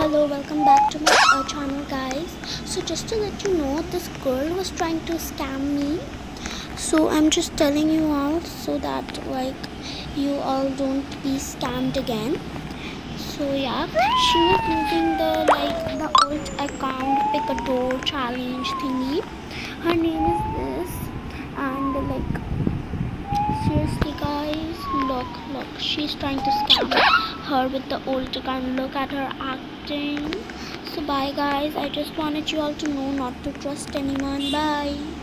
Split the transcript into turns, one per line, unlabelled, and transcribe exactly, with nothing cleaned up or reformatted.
Hello, welcome back to my uh, channel, guys. So just to let you know, this girl was trying to scam me, so I'm just telling you all so that like you all don't be scammed again. So yeah, she was using the like the old account pick a door challenge thingy. Her name is this, and like seriously guys, look look she's trying to scam her with the old account. Look at her acting. So bye guys, I just wanted you all to know not to trust anyone. Bye.